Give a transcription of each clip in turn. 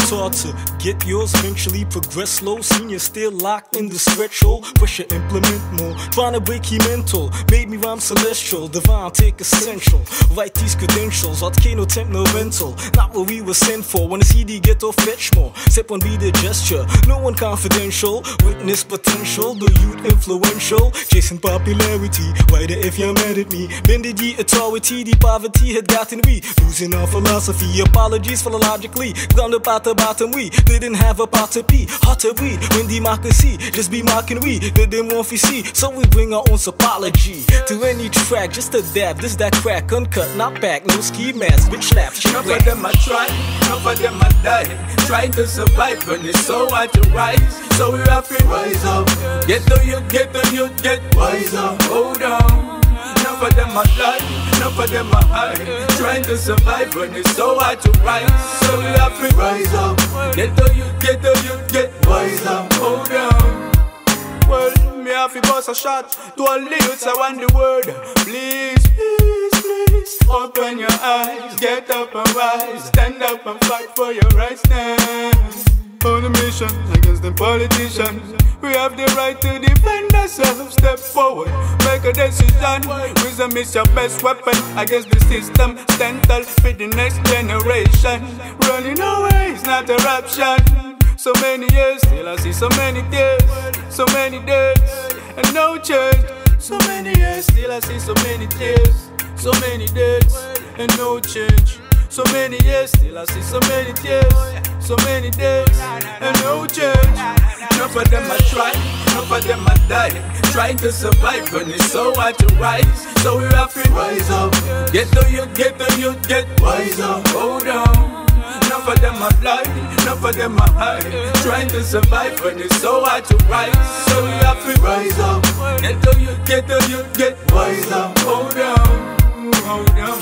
taught to get yours, eventually progress slow. Senior still locked in the stretch hole. Pressure implement more, trying to break your mental. Made me rhyme celestial, divine take essential. Write these credentials, volcano temp no rental. Not what we were sent for. When the CD Ghetto fetch more, step on be the gesture. No one confidential, witness potential. The youth influential, chasing popularity. Writer if you're mad at me, bended the authority. The poverty had gotten we, losing our philosophy. Apologies philologically, ground up at the bottom. We didn't have a pot to pee, hot to read. When democracy, just be mocking we. Didn't want to see, so we bring our own apology to any track. Just a dab, this that crack, uncut, not back. No ski mask, bitch slap. Enough of them I try, enough of them I die. Trying to survive when it's so hard to rise. So we have to rise up. Get the youth, get wiser. Hold on. Enough of them I lie, enough of them I hide. Trying to survive when it's so hard to rise. So we have to rise up. Get the youth, get wiser. Hold on. Well, me have to bust a shot to all the youths around the world. Please, please, please, open your eyes. Get up and rise. Stand up and fight for your rights now. On a mission against the politicians, we have the right to defend ourselves. Step forward, make a decision. Wisdom is your best weapon against the system. Stand tall for the next generation. Running away is not an option. So many years, still I see so many tears. So many days, and no change. So many years, still I see so many tears. So many days, and no change. So many years, still I see so many tears. So many days, and no change. Enough of them I try, enough of them I die. Trying to survive when it's so hard to rise. So we have to rise up. Get the youth, get wiser. Hold on. Enough of them I blind, enough of them I hide. Trying to survive when it's so hard to rise. So we have to rise up. Get the youth, get wiser. Hold on, hold on.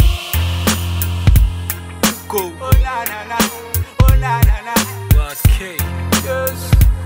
Tuko Oh na na na, oh na na na. Rod K. Yes.